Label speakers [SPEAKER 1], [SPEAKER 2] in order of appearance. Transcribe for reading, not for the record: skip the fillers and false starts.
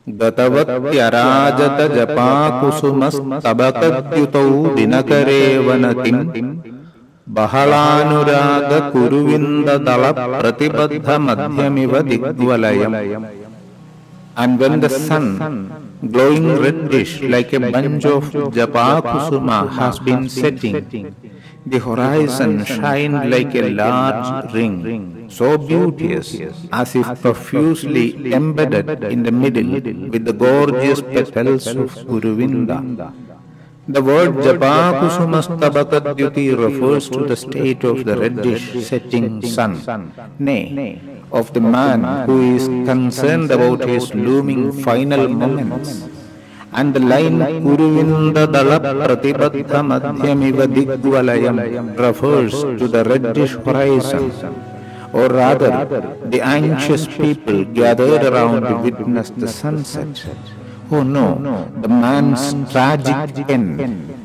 [SPEAKER 1] गतवत्यराजत जपाकुसुमस्तबकद्युतौ दिनकरे वनतिं बहलानुराग कुरुविन्ददल प्रतिबद्धमध्यमिव दिग्वलयम्. And when the sun, glowing reddish like a bunch of japakusuma, has been setting, the horizon shined like a large ring, so beauteous, as if profusely embedded in the middle with the gorgeous petals of Guruvinda. The word Japakusumastabakadyuti refers to the state of the reddish setting sun, nay, of the man who is concerned about his looming final moments. And the line Kuruvinda Dala Pratibadha Madhyamiva Digvalayam refers to the reddish horizon, or rather, the anxious people gathered around to witness the sunset. Oh no, the man's tragic end